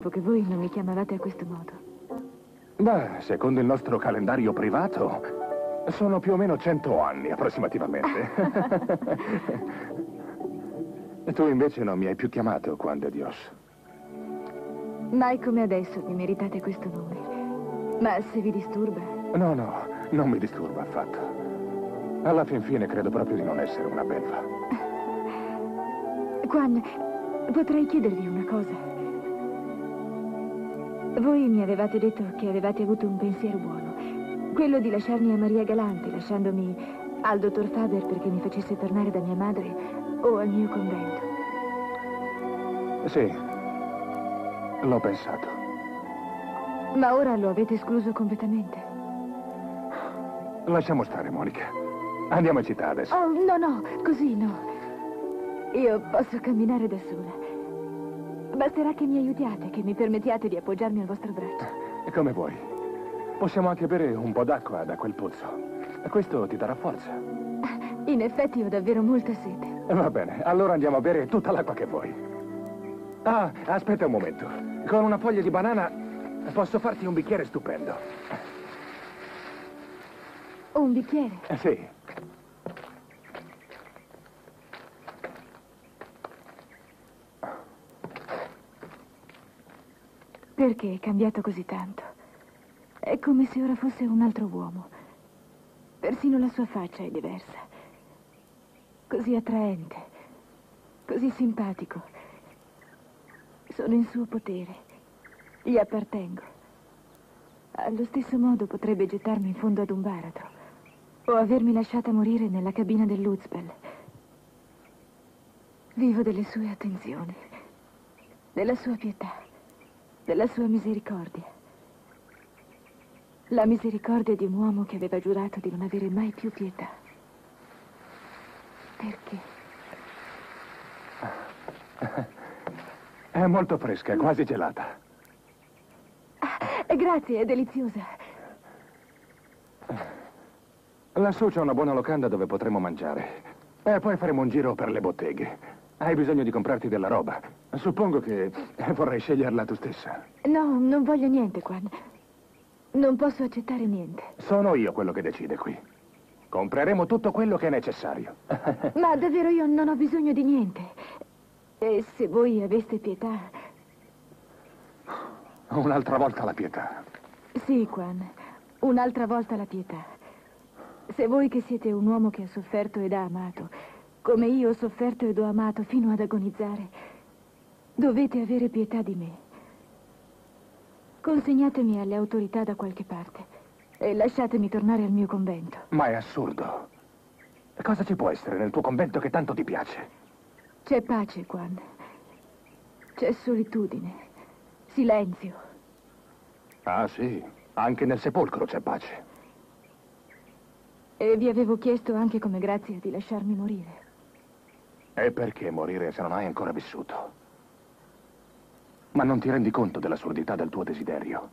che voi non mi chiamavate a questo modo. Beh, secondo il nostro calendario privato, sono più o meno 100 anni, approssimativamente. E tu invece non mi hai più chiamato, Juan de Dios. Mai come adesso mi meritate questo nome. Ma se vi disturba... No, no, non mi disturba affatto. Alla fin fine credo proprio di non essere una belva. Juan, potrei chiedervi una cosa. Voi mi avevate detto che avevate avuto un pensiero buono. Quello di lasciarmi a Maria Galante, lasciandomi al dottor Faber perché mi facesse tornare da mia madre o al mio convento. Sì, l'ho pensato. Ma ora lo avete escluso completamente? Lasciamo stare, Monica. Andiamo in città adesso. Oh, no, no, così no. Io posso camminare da sola. Basterà che mi aiutiate, che mi permettiate di appoggiarmi al vostro braccio. Come vuoi. Possiamo anche bere un po' d'acqua da quel pozzo. Questo ti darà forza. In effetti ho davvero molta sete. Va bene, allora andiamo a bere tutta l'acqua che vuoi. Ah, aspetta un momento. Con una foglia di banana posso farti un bicchiere stupendo. Un bicchiere? Sì. Perché è cambiato così tanto? È come se ora fosse un altro uomo. Persino la sua faccia è diversa. Così attraente, così simpatico. Sono in suo potere. Gli appartengo. Allo stesso modo potrebbe gettarmi in fondo ad un baratro o avermi lasciata morire nella cabina del Luzbel. Vivo delle sue attenzioni, della sua pietà, della sua misericordia. La misericordia di un uomo che aveva giurato di non avere mai più pietà. Perché? È molto fresca, quasi gelata. Grazie, è deliziosa. Lassù c'è una buona locanda dove potremo mangiare. E poi faremo un giro per le botteghe. Hai bisogno di comprarti della roba. Suppongo che vorrai sceglierla tu stessa. No, non voglio niente, Juan. Non posso accettare niente. Sono io quello che decide qui. Compreremo tutto quello che è necessario. Ma davvero io non ho bisogno di niente. E se voi aveste pietà... Un'altra volta la pietà. Sì, Juan. Un'altra volta la pietà. Se voi che siete un uomo che ha sofferto ed ha amato, come io ho sofferto ed ho amato fino ad agonizzare, dovete avere pietà di me. Consegnatemi alle autorità da qualche parte e lasciatemi tornare al mio convento. Ma è assurdo. Cosa ci può essere nel tuo convento che tanto ti piace? C'è pace, Juan. C'è solitudine. Silenzio. Ah, sì. Anche nel sepolcro c'è pace. E vi avevo chiesto anche come grazia di lasciarmi morire. E perché morire se non hai ancora vissuto? Ma non ti rendi conto dell'assurdità del tuo desiderio?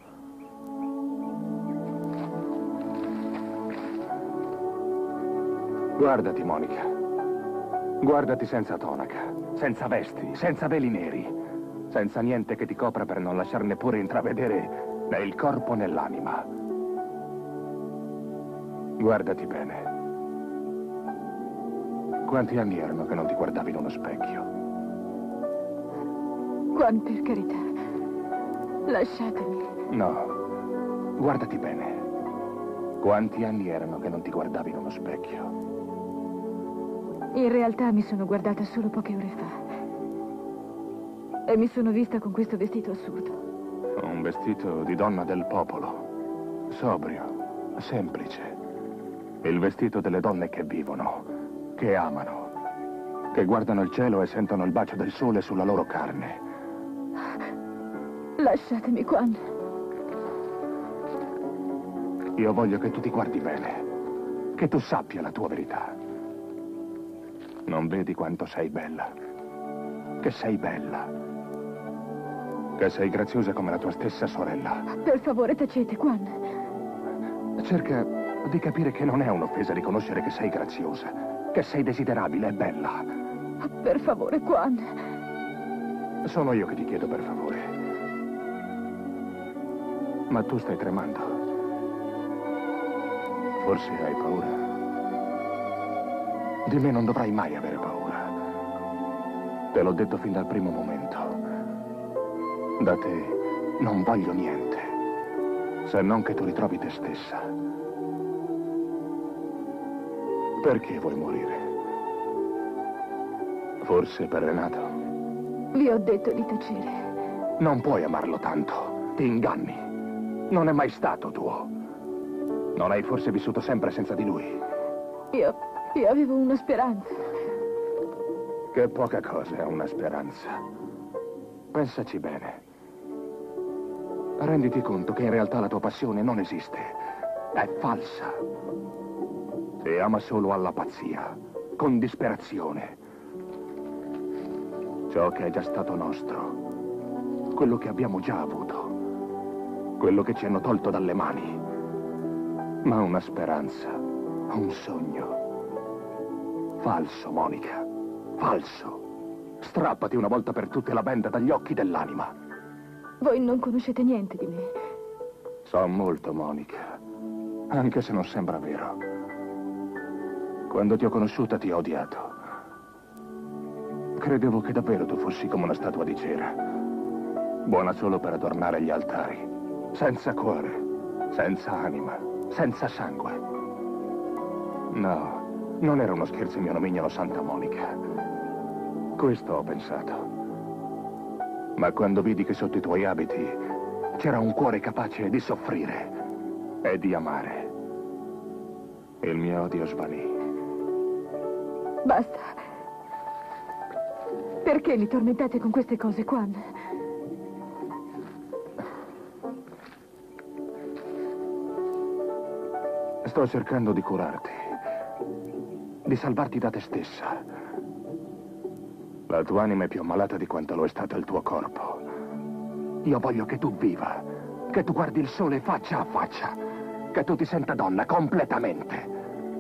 Guardati, Monica. Guardati senza tonaca, senza vesti, senza veli neri, senza niente che ti copra per non lasciar neppure intravedere né il corpo né l'anima. Guardati bene. Quanti anni erano che non ti guardavi in uno specchio? Juan, per carità, lasciatemi. No, guardati bene. Quanti anni erano che non ti guardavi in uno specchio? In realtà mi sono guardata solo poche ore fa. E mi sono vista con questo vestito assurdo. Un vestito di donna del popolo. Sobrio, semplice. Il vestito delle donne che vivono, che amano, che guardano il cielo e sentono il bacio del sole sulla loro carne. Lasciatemi, Juan. Io voglio che tu ti guardi bene, che tu sappia la tua verità. Non vedi quanto sei bella? Che sei bella. Che sei graziosa come la tua stessa sorella. Per favore, tacete, Juan. Cerca di capire che non è un'offesa riconoscere che sei graziosa, che sei desiderabile e bella. Per favore, Juan. Sono io che ti chiedo per favore. Ma tu stai tremando. Forse hai paura. Di me non dovrai mai avere paura. Te l'ho detto fin dal primo momento. Da te non voglio niente, se non che tu ritrovi te stessa. Perché vuoi morire? Forse per Renato? Vi ho detto di tacere. Non puoi amarlo tanto. Ti inganni. Non è mai stato tuo. Non hai forse vissuto sempre senza di lui? Io avevo una speranza. Che poca cosa è una speranza. Pensaci bene. Renditi conto che in realtà la tua passione non esiste. È falsa. Si ama solo alla pazzia, con disperazione. Ciò che è già stato nostro, quello che abbiamo già avuto, quello che ci hanno tolto dalle mani. Ma una speranza, un sogno. Falso, Monica, falso. Strappati una volta per tutte la benda dagli occhi dell'anima. Voi non conoscete niente di me. So molto, Monica, anche se non sembra vero. Quando ti ho conosciuta ti ho odiato. Credevo che davvero tu fossi come una statua di cera, buona solo per adornare gli altari, senza cuore, senza anima, senza sangue. No, non era uno scherzo mio nomignolo Santa Monica. Questo ho pensato. Ma quando vidi che sotto i tuoi abiti c'era un cuore capace di soffrire e di amare, il mio odio svanì. Basta. Perché mi tormentate con queste cose, Quan? Sto cercando di curarti, di salvarti da te stessa. La tua anima è più ammalata di quanto lo è stato il tuo corpo. Io voglio che tu viva, che tu guardi il sole faccia a faccia, che tu ti senta donna completamente.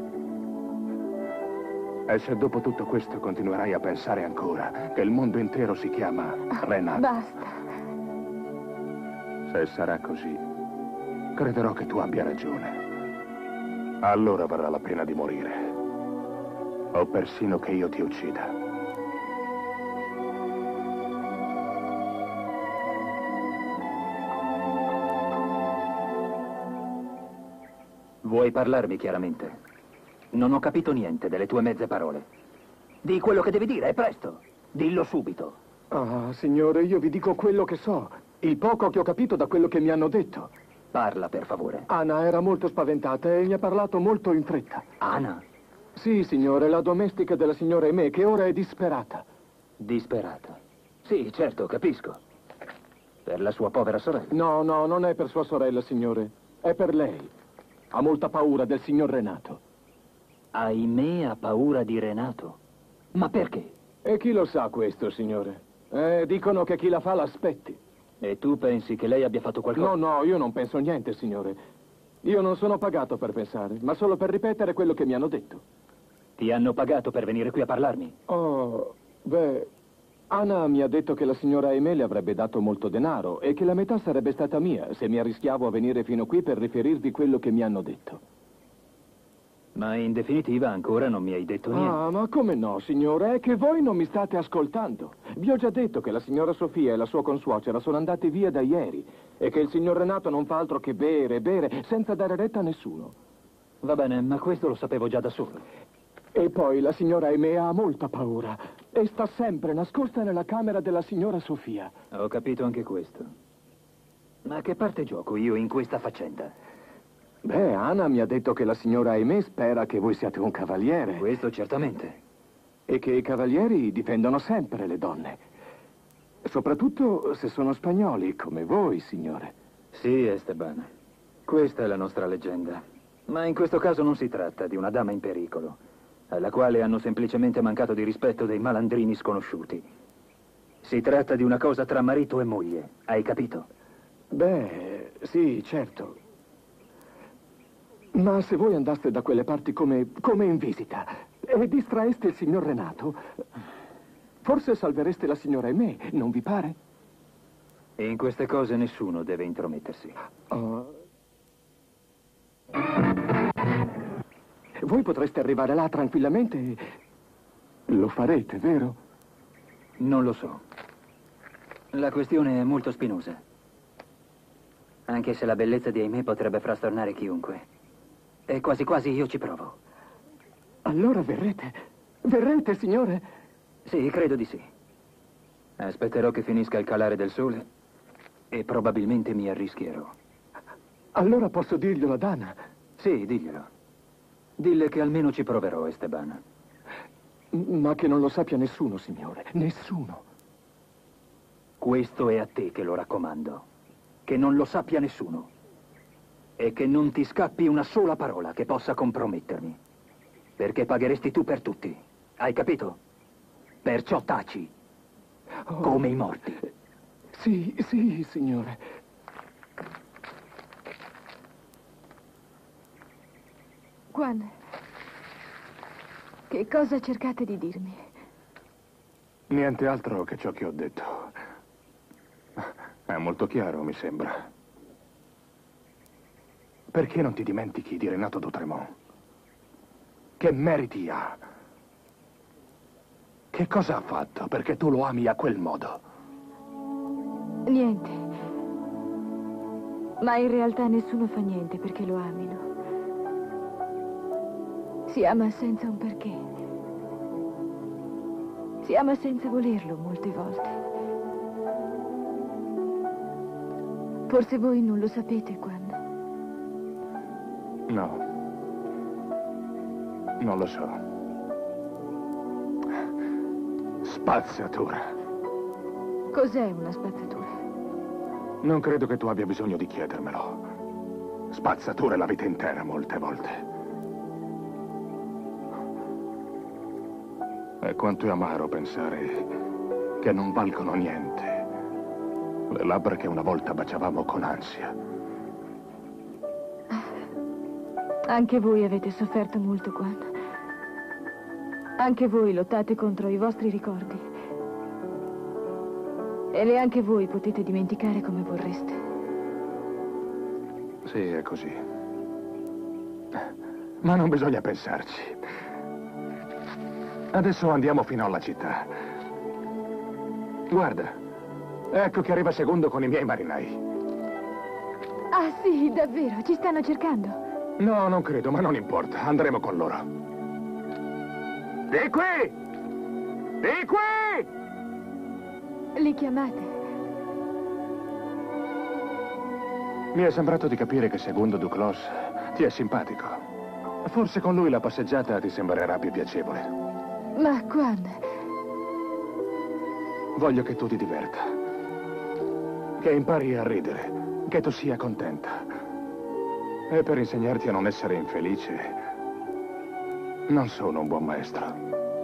E se dopo tutto questo continuerai a pensare ancora che il mondo intero si chiama Renato... Basta. Se sarà così, crederò che tu abbia ragione. Allora varrà la pena di morire. O persino che io ti uccida. Vuoi parlarmi chiaramente? Non ho capito niente delle tue mezze parole. Di quello che devi dire, è presto. Dillo subito. Ah, signore, io vi dico quello che so. Il poco che ho capito da quello che mi hanno detto. Parla, per favore. Anna era molto spaventata e mi ha parlato molto in fretta. Anna? Sì, signore, la domestica della signora Aimée, che ora è disperata. Disperata? Sì, certo, capisco. Per la sua povera sorella. No, no, non è per sua sorella, signore. È per lei. Ha molta paura del signor Renato. Aimée ha paura di Renato? Ma perché? E chi lo sa questo, signore? Dicono che chi la fa l'aspetti. E tu pensi che lei abbia fatto qualcosa? No, no, io non penso niente, signore. Io non sono pagato per pensare, ma solo per ripetere quello che mi hanno detto. Ti hanno pagato per venire qui a parlarmi? Oh, beh, Anna mi ha detto che la signora Aimée le avrebbe dato molto denaro e che la metà sarebbe stata mia se mi arrischiavo a venire fino qui per riferirvi quello che mi hanno detto. Ma in definitiva ancora non mi hai detto niente. Ah, ma come no, signore? È che voi non mi state ascoltando. Vi ho già detto che la signora Sofia e la sua consuocera sono andate via da ieri e che il signor Renato non fa altro che bere e bere senza dare retta a nessuno. Va bene, ma questo lo sapevo già da solo. E poi la signora Aimée ha molta paura e sta sempre nascosta nella camera della signora Sofia. Ho capito anche questo. Ma che parte gioco io in questa faccenda? Beh, Anna mi ha detto che la signora Aimée spera che voi siate un cavaliere. Questo certamente. E che i cavalieri difendono sempre le donne. Soprattutto se sono spagnoli, come voi, signore. Sì, Esteban. Questa è la nostra leggenda. Ma in questo caso non si tratta di una dama in pericolo, alla quale hanno semplicemente mancato di rispetto dei malandrini sconosciuti. Si tratta di una cosa tra marito e moglie, hai capito? Beh, sì, certo. Ma se voi andaste da quelle parti come in visita e distraeste il signor Renato, forse salvereste la signora Aimée, non vi pare? E in queste cose nessuno deve intromettersi. Voi potreste arrivare là tranquillamente e lo farete, vero? Non lo so. La questione è molto spinosa. Anche se la bellezza di Aimee potrebbe frastornare chiunque. E quasi quasi io ci provo. Allora verrete? Verrete, signore? Sì, credo di sì. Aspetterò che finisca il calare del sole e probabilmente mi arrischierò. Allora posso dirglielo a Dana? Sì, diglielo. Dille che almeno ci proverò, Esteban. Ma che non lo sappia nessuno, signore. Nessuno. Questo è a te che lo raccomando. Che non lo sappia nessuno. E che non ti scappi una sola parola che possa compromettermi. Perché pagheresti tu per tutti. Hai capito? Perciò taci. Come i morti. Sì, sì, signore. Juan, che cosa cercate di dirmi? Niente altro che ciò che ho detto. È molto chiaro, mi sembra. Perché non ti dimentichi di Renato d'Outremont? Che meriti ha? Che cosa ha fatto perché tu lo ami a quel modo? Niente. Ma in realtà nessuno fa niente perché lo amino. Si ama senza un perché. Si ama senza volerlo molte volte. Forse voi non lo sapete, Juan. No. Non lo so. Spazzatura. Cos'è una spazzatura? Non credo che tu abbia bisogno di chiedermelo. Spazzatura è la vita intera molte volte. E quanto è amaro pensare che non valgono niente. Le labbra che una volta baciavamo con ansia. Anche voi avete sofferto molto, Juan. Anche voi lottate contro i vostri ricordi. E neanche voi potete dimenticare come vorreste. Sì, è così. Ma non bisogna pensarci. Adesso andiamo fino alla città. Guarda, ecco che arriva Segundo con i miei marinai. Ah, sì, davvero, ci stanno cercando. No, non credo, ma non importa. Andremo con loro. Di qui! Di qui! Li chiamate? Mi è sembrato di capire che Segundo Duclos ti è simpatico. Forse con lui la passeggiata ti sembrerà più piacevole. Ma, Juan, Voglio che tu ti diverta. Che impari a ridere. Che tu sia contenta. E per insegnarti a non essere infelice, non sono un buon maestro.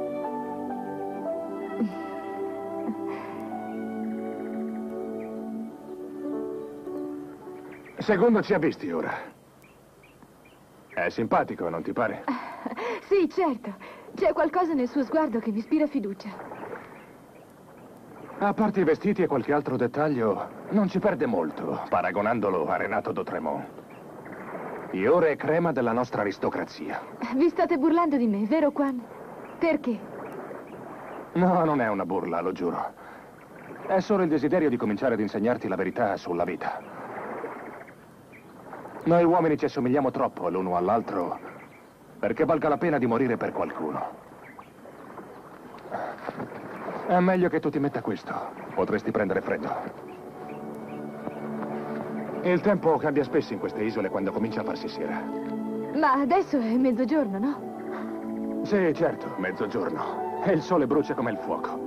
Segundo ci ha visti ora. È simpatico, non ti pare? sì, certo. C'è qualcosa nel suo sguardo che mi ispira fiducia. A parte i vestiti e qualche altro dettaglio, non ci perde molto, paragonandolo a Renato d'Outremont. Fiore e crema della nostra aristocrazia. Vi state burlando di me, vero, Juan? Perché? No, non è una burla, lo giuro. È solo il desiderio di cominciare ad insegnarti la verità sulla vita. Noi uomini ci assomigliamo troppo l'uno all'altro perché valga la pena di morire per qualcuno. È meglio che tu ti metta questo. Potresti prendere freddo. Il tempo cambia spesso in queste isole quando comincia a farsi sera. Ma adesso è mezzogiorno, no? Sì, certo, mezzogiorno. E il sole brucia come il fuoco.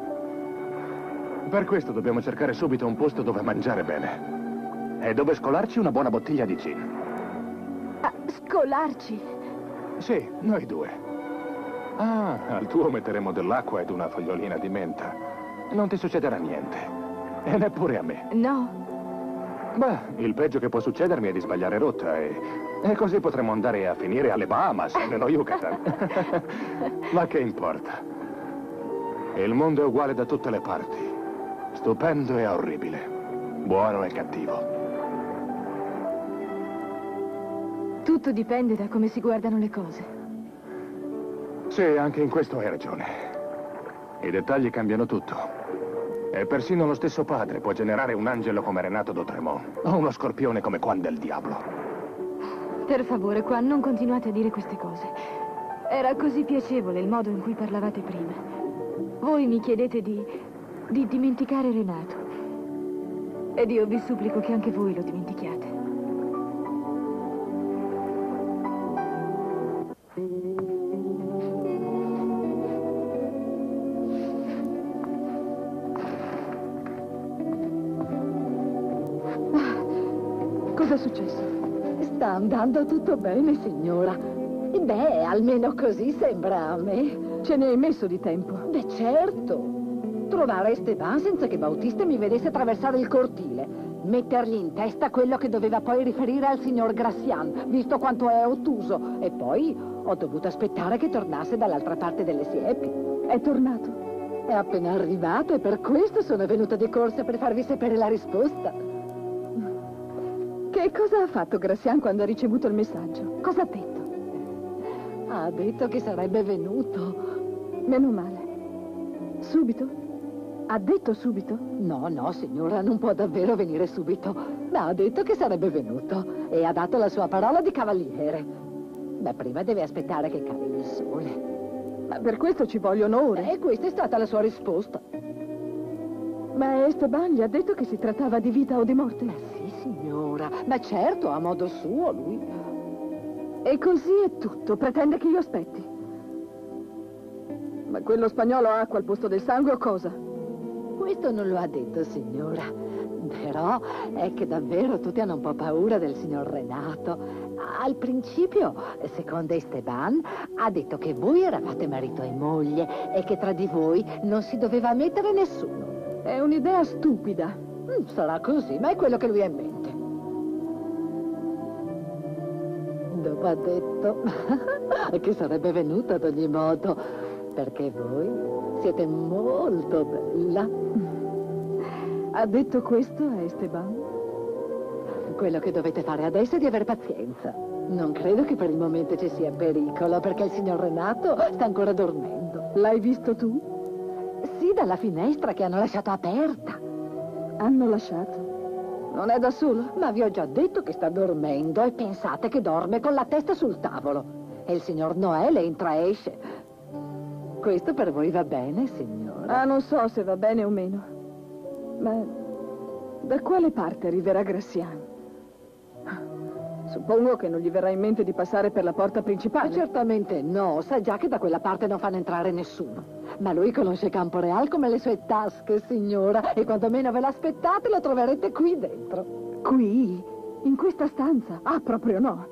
Per questo dobbiamo cercare subito un posto dove mangiare bene. E dove scolarci una buona bottiglia di gin. Ah, scolarci? Sì, noi due. Ah, al tuo metteremo dell'acqua ed una fogliolina di menta. Non ti succederà niente. E neppure a me. No. Beh, il peggio che può succedermi è di sbagliare rotta e così potremo andare a finire alle Bahamas, nello Yucatan. Ma che importa? Il mondo è uguale da tutte le parti. Stupendo e orribile. buono e cattivo. Tutto dipende da come si guardano le cose. Sì, anche in questo hai ragione. I dettagli cambiano tutto. E persino lo stesso padre può generare un angelo come Renato d'Autremont o uno scorpione come Juan del Diablo. Per favore, qua non continuate a dire queste cose. Era così piacevole il modo in cui parlavate prima. Voi mi chiedete di dimenticare Renato. Ed io vi supplico che anche voi lo dimentichiate. Cosa è successo? Sta andando tutto bene, signora. E beh, almeno così sembra a me. Ce ne hai messo di tempo. Beh, certo. Trovare Esteban senza che Bautista mi vedesse attraversare il cortile. Mettergli in testa quello che doveva poi riferire al signor Gracian, visto quanto è ottuso. E poi ho dovuto aspettare che tornasse dall'altra parte delle siepi. È tornato? È appena arrivato e per questo sono venuta di corsa per farvi sapere la risposta. Che cosa ha fatto Gracian quando ha ricevuto il messaggio? Cosa ha detto? Ha detto che sarebbe venuto. Meno male. Subito? Ha detto subito? No, no, signora, non può davvero venire subito. Ma ha detto che sarebbe venuto e ha dato la sua parola di cavaliere. Ma prima deve aspettare che cali il sole. Ma per questo ci vogliono ore. E questa è stata la sua risposta. Ma Esteban gli ha detto che si trattava di vita o di morte? Sì, signora. Ma certo, a modo suo, lui. E così è tutto. Pretende che io aspetti. Ma quello spagnolo ha acqua al posto del sangue o cosa? Questo non lo ha detto, signora. Però è che davvero tutti hanno un po' paura del signor Renato. Al principio, secondo Esteban, ha detto che voi eravate marito e moglie e che tra di voi non si doveva mettere nessuno. È un'idea stupida. Sarà così, ma è quello che lui ha in mente. Dopo ha detto che sarebbe venuto ad ogni modo, perché voi siete molto bella. Ha detto questo a Esteban? Quello che dovete fare adesso è di avere pazienza. Non credo che per il momento ci sia pericolo, perché il signor Renato sta ancora dormendo. L'hai visto tu? Sì, dalla finestra che hanno lasciato aperta. Hanno lasciato? Non è da solo? Ma vi ho già detto che sta dormendo e pensate che dorme con la testa sul tavolo. E il signor Noel entra e esce. Questo per voi va bene, signora? Ah, non so se va bene o meno. Ma da quale parte arriverà Gracian? Suppongo che non gli verrà in mente di passare per la porta principale. Certamente no, sa già che da quella parte non fanno entrare nessuno. Ma lui conosce Campo Real come le sue tasche, signora, e quanto meno ve l'aspettate lo troverete qui dentro. Qui? In questa stanza? Ah, proprio no.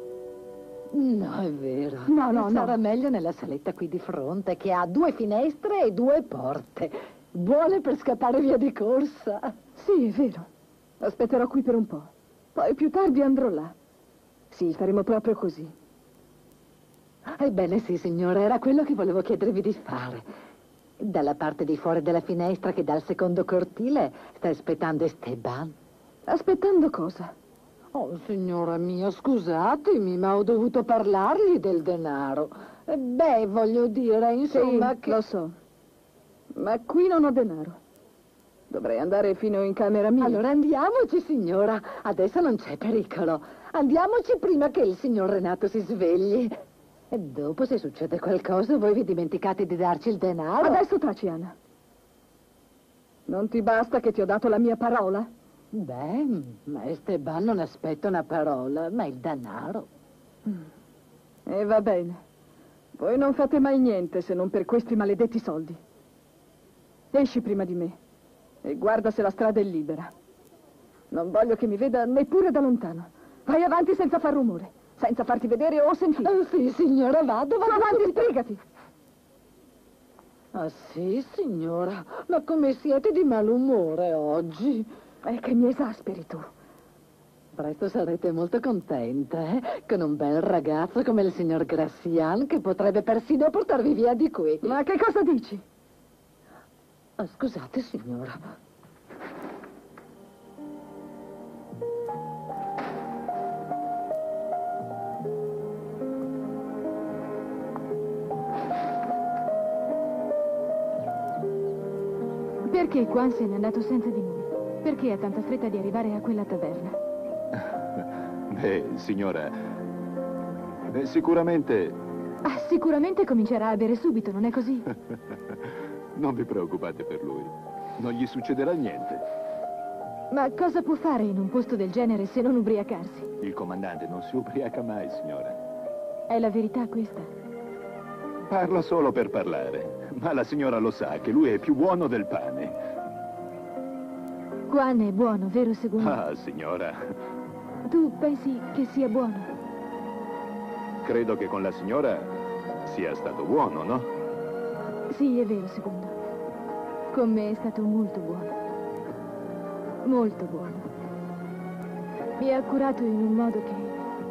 No, è vero. No. Sarà meglio nella saletta qui di fronte, che ha 2 finestre e 2 porte. Buone per scappare via di corsa. Sì, è vero. Aspetterò qui per un po'. Poi più tardi andrò là. Sì, faremo proprio così. Ebbene sì, signora, era quello che volevo chiedervi di fare. Dalla parte di fuori della finestra che dà al secondo cortile sta aspettando Esteban. Aspettando cosa? Oh, signora mia, scusatemi, ma ho dovuto parlargli del denaro. Beh, voglio dire, insomma, sì, che... lo so. Ma qui non ho denaro. Dovrei andare fino in camera mia. Allora andiamoci, signora. Adesso non c'è pericolo. Andiamoci prima che il signor Renato si svegli. E dopo, se succede qualcosa, voi vi dimenticate di darci il denaro. Adesso taci, Anna. Non ti basta che ti ho dato la mia parola? Beh, ma Esteban non aspetta una parola, ma il denaro. E va bene. Voi non fate mai niente se non per questi maledetti soldi. Esci prima di me e guarda se la strada è libera. Non voglio che mi veda neppure da lontano. Vai avanti senza far rumore, senza farti vedere o sentire. Sì, signora, vado Avanti, spiegati. Ah, sì, signora, ma come siete di malumore oggi? È che mi esasperi tu. Presto sarete molto contenta, con un bel ragazzo come il signor Gracian, che potrebbe persino portarvi via di qui. Ma che cosa dici? Scusate, signora. Perché Quan se n'è andato senza di noi? Perché ha tanta fretta di arrivare a quella taverna? Beh, signora, sicuramente... Ah, sicuramente comincerà a bere subito, non è così? Non vi preoccupate per lui. Non gli succederà niente. Ma cosa può fare in un posto del genere se non ubriacarsi? Il comandante non si ubriaca mai, signora. È la verità questa? Parla solo per parlare. Ma la signora lo sa che lui è più buono del pane. Quan è buono, vero Segundo? Ah, signora. Tu pensi che sia buono? Credo che con la signora sia stato buono, no? Sì, è vero, Segundo. Con me è stato molto buono. Molto buono. Mi ha curato in un modo che...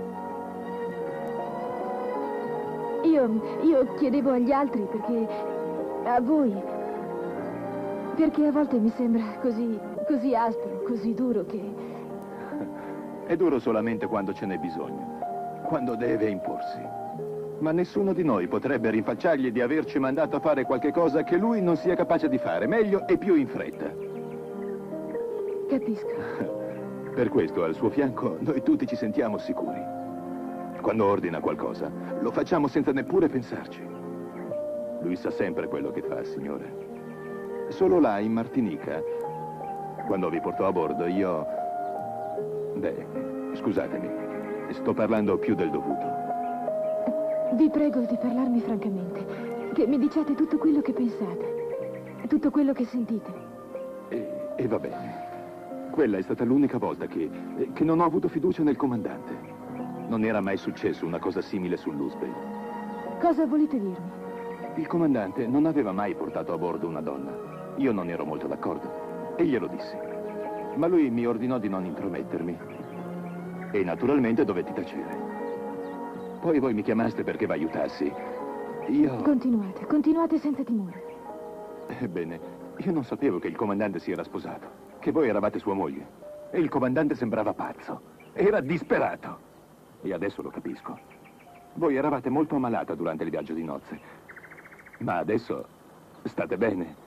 Io chiedevo agli altri perché... A voi... Perché a volte mi sembra così aspro, così duro che... È duro solamente quando ce n'è bisogno. Quando deve imporsi. Ma nessuno di noi potrebbe rinfacciargli di averci mandato a fare qualche cosa che lui non sia capace di fare, meglio e più in fretta. Capisco. Per questo, al suo fianco, noi tutti ci sentiamo sicuri. Quando ordina qualcosa, lo facciamo senza neppure pensarci. Lui sa sempre quello che fa, signore. Solo là, in Martinica, quando vi portò a bordo, io... Beh, scusatemi, sto parlando più del dovuto. Vi prego di parlarmi francamente, che mi diciate tutto quello che pensate, tutto quello che sentite. E va bene. Quella è stata l'unica volta che non ho avuto fiducia nel comandante. Non era mai successo una cosa simile sull'Usbey. Cosa volete dirmi? Il comandante non aveva mai portato a bordo una donna. Io non ero molto d'accordo e glielo dissi. Ma lui mi ordinò di non intromettermi. E naturalmente dovetti tacere. Poi voi mi chiamaste perché vi aiutassi. Io... Continuate senza timore. Ebbene, io non sapevo che il comandante si era sposato, che voi eravate sua moglie. E il comandante sembrava pazzo. Era disperato. E adesso lo capisco. Voi eravate molto ammalata durante il viaggio di nozze. Ma adesso state bene.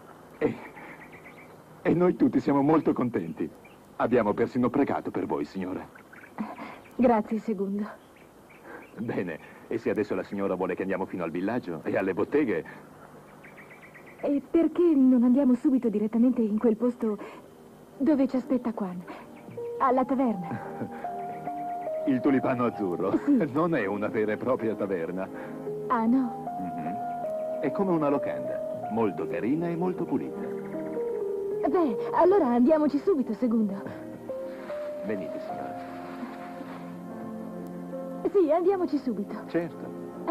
E noi tutti siamo molto contenti. Abbiamo persino pregato per voi, signora. Grazie, Segundo. Bene, e se adesso la signora vuole che andiamo fino al villaggio e alle botteghe... E perché non andiamo subito direttamente in quel posto dove ci aspetta Quan? Alla taverna? Il Tulipano Azzurro? Sì. Non è una vera e propria taverna. Ah, no? È come una locanda, molto carina e molto pulita. Beh, allora andiamoci subito, Segundo. Venite, signora. Sì, andiamoci subito. Certo.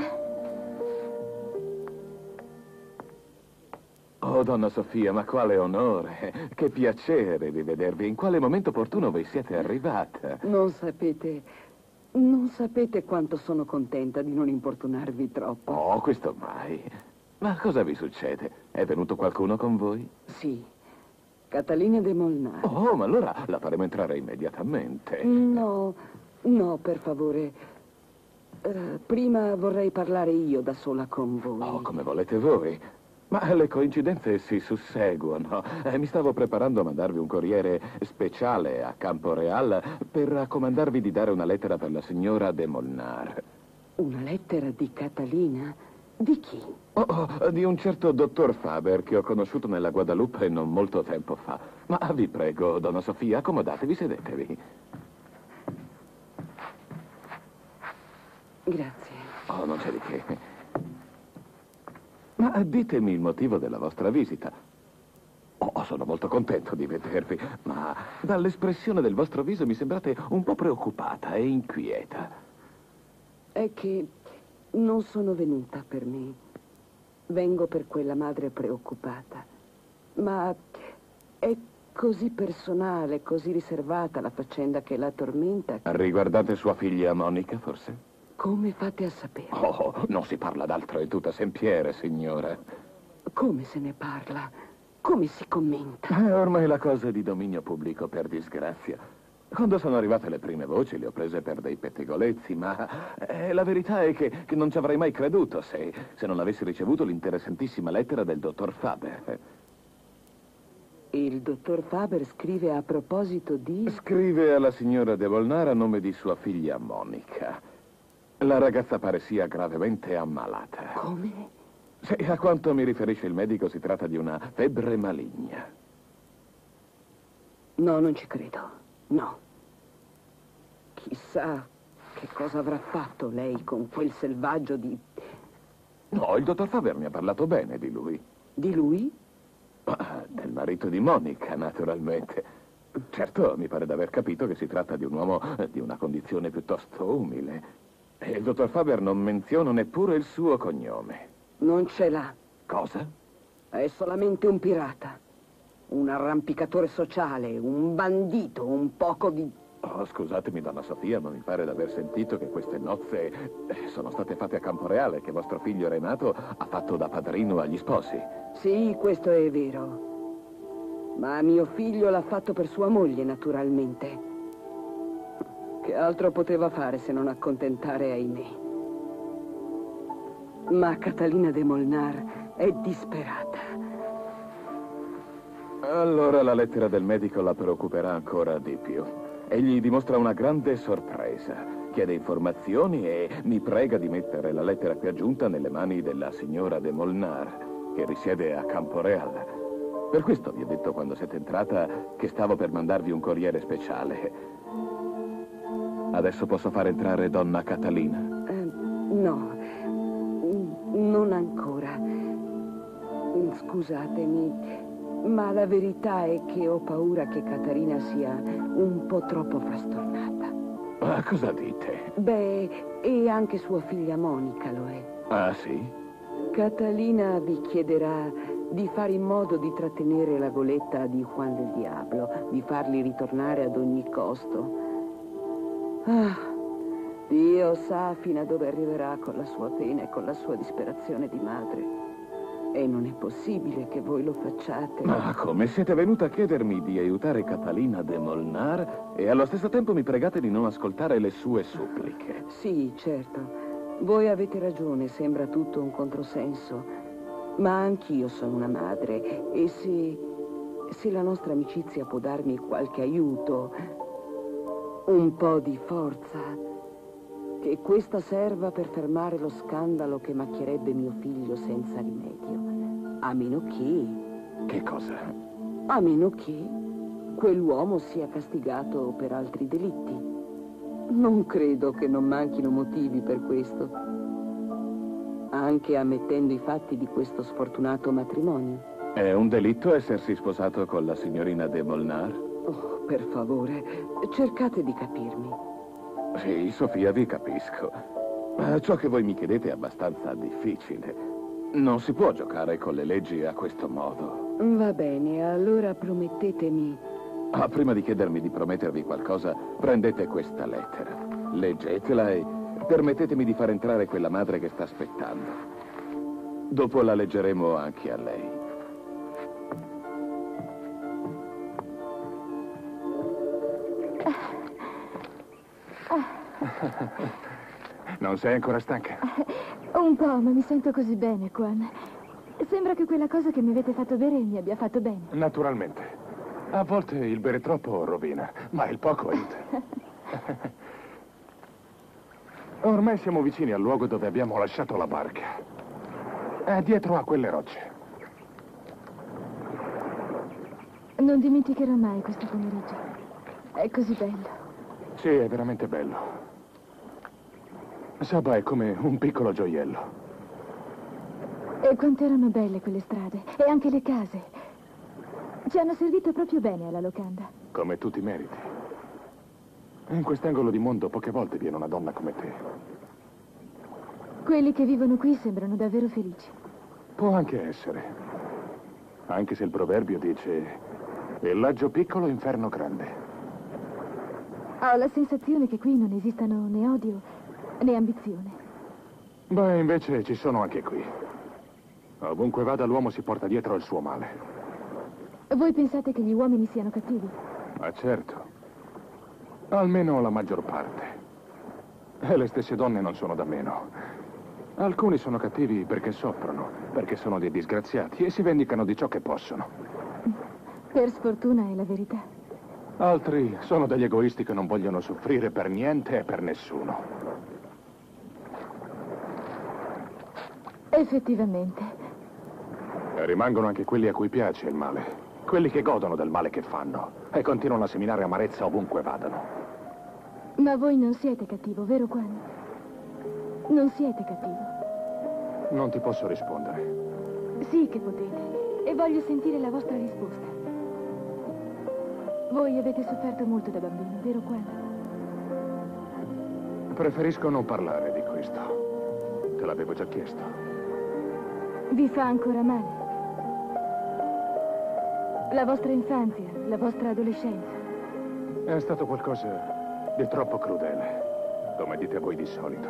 Oh, donna Sofia, ma quale onore! Che piacere di vedervi. In quale momento opportuno voi siete arrivata? Non sapete quanto sono contenta di non importunarvi troppo. Oh, questo mai. Ma cosa vi succede? È venuto qualcuno con voi? Sì, Catalina de Molnar. Oh, ma allora la faremo entrare immediatamente. No, per favore. Prima vorrei parlare io da sola con voi. Oh, come volete voi. Ma le coincidenze si susseguono. Mi stavo preparando a mandarvi un corriere speciale a Campo Real per raccomandarvi di dare una lettera per la signora de Molnar. Una lettera di Catalina? Di chi? Di un certo dottor Faber che ho conosciuto nella Guadalupe non molto tempo fa. Ma vi prego, donna Sofia, accomodatevi, sedetevi. Grazie. Oh, non c'è di che. Ma ditemi il motivo della vostra visita. Oh, sono molto contento di vedervi, ma dall'espressione del vostro viso mi sembrate un po' preoccupata e inquieta. È che non sono venuta per me. Vengo per quella madre preoccupata. Ma è così personale, così riservata la faccenda che la tormenta. Riguardate sua figlia Monica, forse? Come fate a sapere? Oh, non si parla d'altro in tutta Sempiere, signora. Come se ne parla? Come si commenta? Ormai la cosa è di dominio pubblico, per disgrazia. Quando sono arrivate le prime voci le ho prese per dei pettegolezzi, ma la verità è che non ci avrei mai creduto se non avessi ricevuto l'interessantissima lettera del dottor Faber. Il dottor Faber scrive a proposito di... Scrive alla signora De Molnar a nome di sua figlia Monica. La ragazza pare sia gravemente ammalata. Come? Sì, a quanto mi riferisce il medico si tratta di una febbre maligna. No, non ci credo. No. Chissà che cosa avrà fatto lei con quel selvaggio di... No, il dottor Faber mi ha parlato bene di lui. Di lui? Del marito di Monica, naturalmente. Certo, mi pare d'aver capito che si tratta di un uomo di una condizione piuttosto umile. E il dottor Faber non menziona neppure il suo cognome. Non ce l'ha. Cosa? È solamente un pirata. Un arrampicatore sociale, un bandito, un poco di... Oh, scusatemi, donna Sofia, ma mi pare d'aver sentito che queste nozze sono state fatte a Camporeale, che vostro figlio Renato ha fatto da padrino agli sposi. Sì, questo è vero. Ma mio figlio l'ha fatto per sua moglie, naturalmente. Che altro poteva fare se non accontentare, ahimè? Ma Catalina de Molnar è disperata. Allora la lettera del medico la preoccuperà ancora di più. Egli dimostra una grande sorpresa. Chiede informazioni e mi prega di mettere la lettera qui aggiunta nelle mani della signora de Molnar, che risiede a Camporeal. Per questo vi ho detto quando siete entrata che stavo per mandarvi un corriere speciale. Adesso posso far entrare donna Catalina? No, non ancora. Scusatemi, ma la verità è che ho paura che Caterina sia un po' troppo frastornata. Ma cosa dite? Beh, e anche sua figlia Monica lo è. Ah, sì? Catalina vi chiederà di fare in modo di trattenere la goletta di Juan del Diablo, di farli ritornare ad ogni costo. Ah, Dio sa fino a dove arriverà con la sua pena e con la sua disperazione di madre. E non è possibile che voi lo facciate. Ma come? Siete venuta a chiedermi di aiutare Catalina de Molnar e allo stesso tempo mi pregate di non ascoltare le sue suppliche. Sì, certo. Voi avete ragione, sembra tutto un controsenso. Ma anch'io sono una madre e se la nostra amicizia può darmi qualche aiuto, un po' di forza, che questa serva per fermare lo scandalo che macchierebbe mio figlio senza rimedio. A meno che... Che cosa? A meno che quell'uomo sia castigato per altri delitti. Non credo che non manchino motivi per questo. Anche ammettendo i fatti di questo sfortunato matrimonio. È un delitto essersi sposato con la signorina de Molnar? Oh, per favore, cercate di capirmi. Sì, Sofia, vi capisco. Ma ciò che voi mi chiedete è abbastanza difficile. Non si può giocare con le leggi a questo modo. Va bene, allora promettetemi... Prima di chiedermi di promettervi qualcosa, prendete questa lettera. Leggetela e permettetemi di far entrare quella madre che sta aspettando. Dopo la leggeremo anche a lei. Non sei ancora stanca? Un po', ma mi sento così bene, Juan. Sembra che quella cosa che mi avete fatto bere mi abbia fatto bene. Naturalmente. A volte il bere troppo rovina, ma il poco aiuta. Ormai siamo vicini al luogo dove abbiamo lasciato la barca. È dietro a quelle rocce. Non dimenticherò mai questo pomeriggio. È così bello. Sì, è veramente bello. Saba è come un piccolo gioiello. E quanto erano belle quelle strade. E anche le case. Ci hanno servito proprio bene alla locanda. Come tu ti meriti. In quest'angolo di mondo poche volte viene una donna come te. Quelli che vivono qui sembrano davvero felici. Può anche essere. Anche se il proverbio dice: villaggio piccolo, inferno grande. Ho la sensazione che qui non esistano né odio né ambizione. Beh, invece ci sono anche qui. Ovunque vada l'uomo si porta dietro il suo male. Voi pensate che gli uomini siano cattivi? Ma certo. Almeno la maggior parte. E le stesse donne non sono da meno. Alcuni sono cattivi perché soffrono, perché sono dei disgraziati e si vendicano di ciò che possono. Per sfortuna è la verità. Altri sono degli egoisti che non vogliono soffrire per niente e per nessuno. Effettivamente. E rimangono anche quelli a cui piace il male. Quelli che godono del male che fanno e continuano a seminare amarezza ovunque vadano. Ma voi non siete cattivo, vero Quan? Non siete cattivo. Non ti posso rispondere. Sì che potete. E voglio sentire la vostra risposta. Voi avete sofferto molto da bambino, vero Quan? Preferisco non parlare di questo. Te l'avevo già chiesto. Vi fa ancora male? La vostra infanzia, la vostra adolescenza. È stato qualcosa di troppo crudele, come dite voi di solito.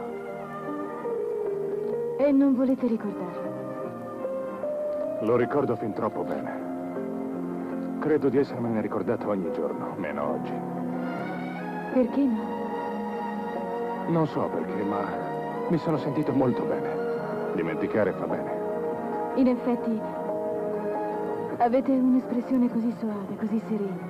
E non volete ricordarlo? Lo ricordo fin troppo bene. Credo di essermene ricordato ogni giorno, meno oggi. Perché no? Non so perché, ma mi sono sentito molto bene. Dimenticare fa bene. In effetti, avete un'espressione così soave, così serena.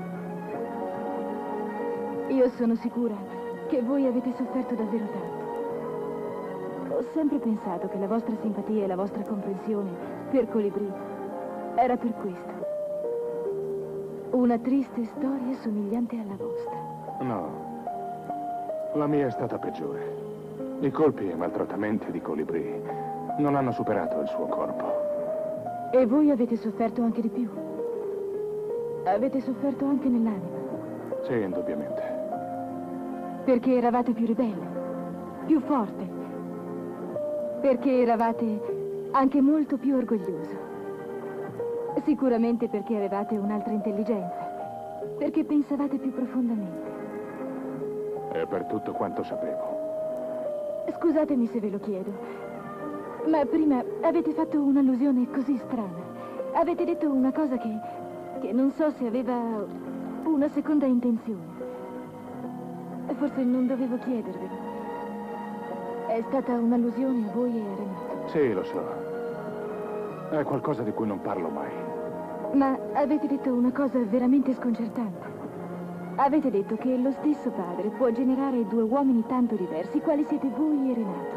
Io sono sicura che voi avete sofferto davvero tanto. Ho sempre pensato che la vostra simpatia e la vostra comprensione per Colibrì era per questo. Una triste storia somigliante alla vostra. No. La mia è stata peggiore. I colpi e i maltrattamenti di Colibrì non hanno superato il suo corpo. E voi avete sofferto anche di più. Avete sofferto anche nell'anima. Sì, indubbiamente. Perché eravate più ribelle, più forte. Perché eravate anche molto più orgoglioso. Sicuramente perché avevate un'altra intelligenza. Perché pensavate più profondamente. E per tutto quanto sapevo. Scusatemi se ve lo chiedo, ma prima avete fatto un'allusione così strana. Avete detto una cosa che non so se aveva una seconda intenzione. Forse non dovevo chiedervelo. È stata un'allusione a voi e a Renato. Sì, lo so. È qualcosa di cui non parlo mai. Ma avete detto una cosa veramente sconcertante. Avete detto che lo stesso padre può generare due uomini tanto diversi quali siete voi e Renato.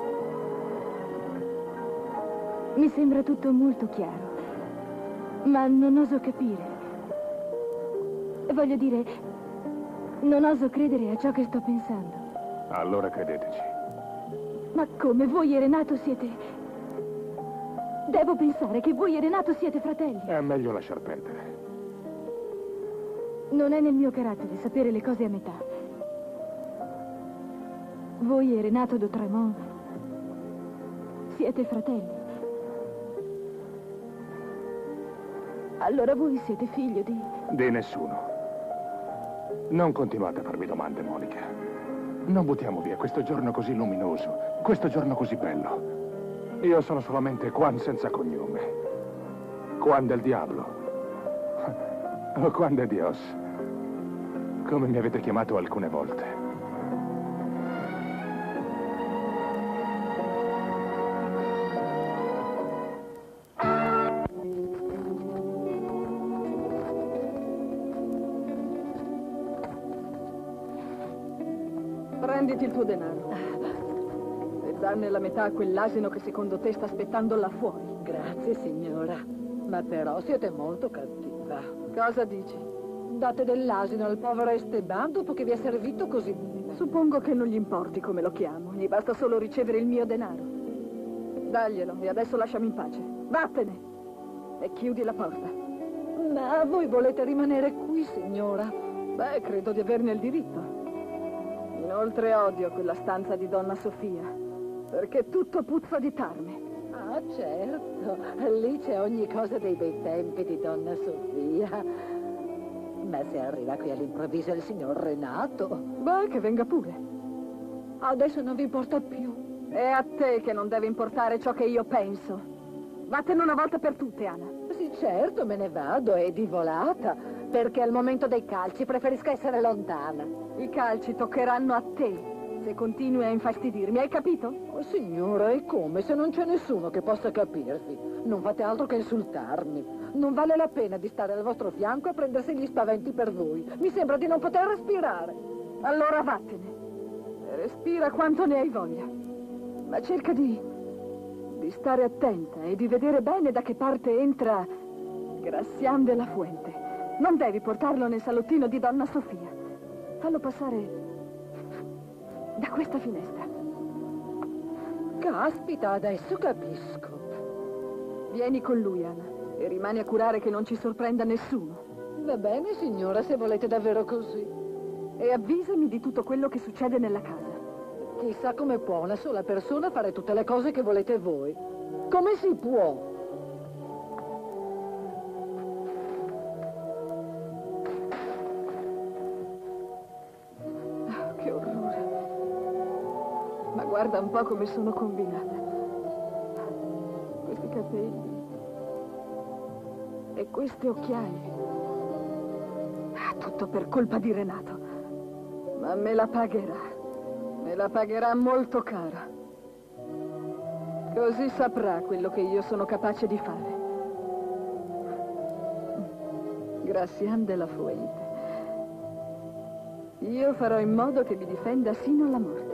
Mi sembra tutto molto chiaro, ma non oso capire. Voglio dire, non oso credere a ciò che sto pensando. Allora credeteci. Ma come voi e Renato siete... Devo pensare che voi e Renato siete fratelli. È meglio lasciar perdere. Non è nel mio carattere sapere le cose a metà. Voi e Renato d'Autremont siete fratelli. Allora voi siete figlio di... Di nessuno. Non continuate a farmi domande, Monica. Non buttiamo via questo giorno così luminoso, questo giorno così bello. Io sono solamente Quan senza cognome. Quan del diavolo. O Quan de Dios. Come mi avete chiamato alcune volte. Prenditi il tuo denaro. E darne la metà a quell'asino che secondo te sta aspettando là fuori. Grazie, signora. Ma però siete molto cattiva. Cosa dici? Date dell'asino al povero Esteban dopo che vi ha servito così bene. Suppongo che non gli importi come lo chiamo. Gli basta solo ricevere il mio denaro. Daglielo e adesso lasciami in pace. Vattene! E chiudi la porta. Ma voi volete rimanere qui, signora? Beh, credo di averne il diritto. Inoltre odio quella stanza di Donna Sofia, perché tutto puzza di tarme. Ah, certo. Lì c'è ogni cosa dei bei tempi di Donna Sofia. Ma se arriva qui all'improvviso il signor Renato... Beh, che venga pure. Adesso non vi importa più. È a te che non deve importare ciò che io penso. Vattene una volta per tutte, Anna. Sì, certo, me ne vado, e di volata, perché al momento dei calci preferisco essere lontana. I calci toccheranno a te se continui a infastidirmi, hai capito? Oh, signora, e come? Se non c'è nessuno che possa capirvi. Non fate altro che insultarmi. Non vale la pena di stare al vostro fianco a prendersi gli spaventi per voi. Mi sembra di non poter respirare. Allora vattene. Respira quanto ne hai voglia. Ma cerca di stare attenta e di vedere bene da che parte entra Gracián de la Fuente. Non devi portarlo nel salottino di Donna Sofia. Fallo passare da questa finestra. Caspita, adesso capisco. Vieni con lui, Anna, e rimani a curare che non ci sorprenda nessuno. Va bene, signora, se volete davvero così. E avvisami di tutto quello che succede nella casa. Chissà come può una sola persona fare tutte le cose che volete voi. Come si può? Che orrore. Ma guarda un po' come sono combinata. Questi capelli. E queste occhiaie. Tutto per colpa di Renato. Ma me la pagherà. Me la pagherà molto cara. Così saprà quello che io sono capace di fare. Gracián de la Fuente. Io farò in modo che mi difenda sino alla morte.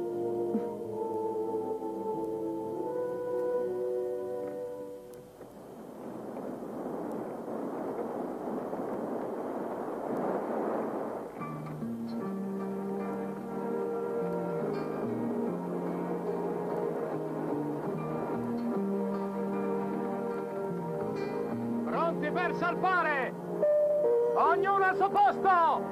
Pronti per salpare! Ognuno al suo posto!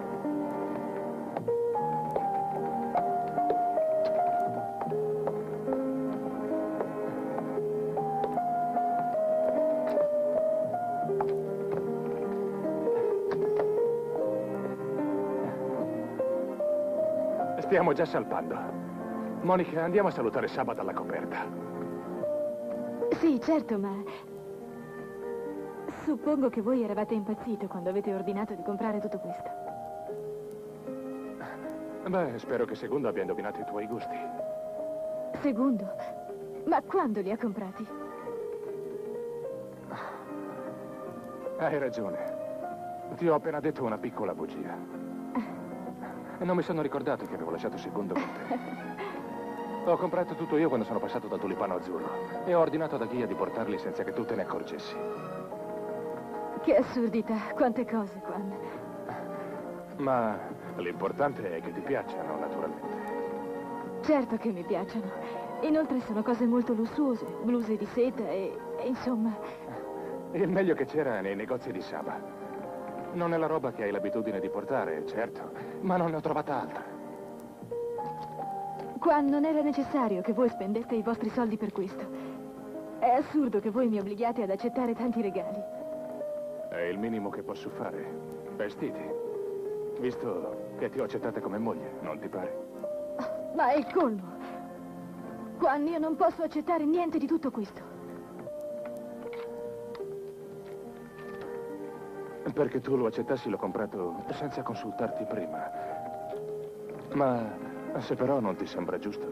Stiamo già salpando. Monica, andiamo a salutare Saba dalla coperta. Sì, certo, ma... suppongo che voi eravate impazzito quando avete ordinato di comprare tutto questo. Beh, spero che Segundo abbia indovinato i tuoi gusti. Segundo? Ma quando li ha comprati? Hai ragione. Ti ho appena detto una piccola bugia. E non mi sono ricordato che avevo lasciato Segundo con te. Ho comprato tutto io quando sono passato dal tulipano azzurro e ho ordinato da Ghia di portarli senza che tu te ne accorgessi. Che assurdità, quante cose, Juan. Ma l'importante è che ti piacciono, naturalmente. Certo che mi piacciono. Inoltre sono cose molto lussuose, bluse di seta e insomma... Il meglio che c'era nei negozi di Saba. Non è la roba che hai l'abitudine di portare, certo, ma non ne ho trovata altra. Juan, non era necessario che voi spendeste i vostri soldi per questo. È assurdo che voi mi obblighiate ad accettare tanti regali. È il minimo che posso fare. Vestiti. Visto che ti ho accettata come moglie, non ti pare? Ma è il colmo. Juan, io non posso accettare niente di tutto questo. Perché tu lo accettassi l'ho comprato senza consultarti prima. Ma se però non ti sembra giusto...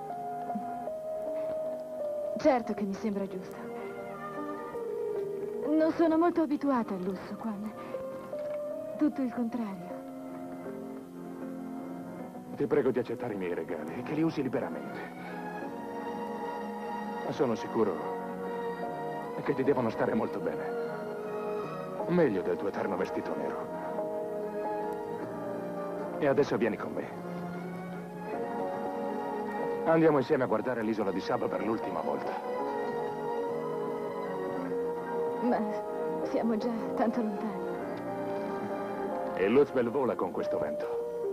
Certo che mi sembra giusto. Non sono molto abituata al lusso, Juan. Tutto il contrario. Ti prego di accettare i miei regali e che li usi liberamente. Sono sicuro che ti devono stare molto bene. Meglio del tuo eterno vestito nero. E adesso vieni con me. Andiamo insieme a guardare l'isola di Saba per l'ultima volta. Ma siamo già tanto lontani. E Luzbel vola con questo vento.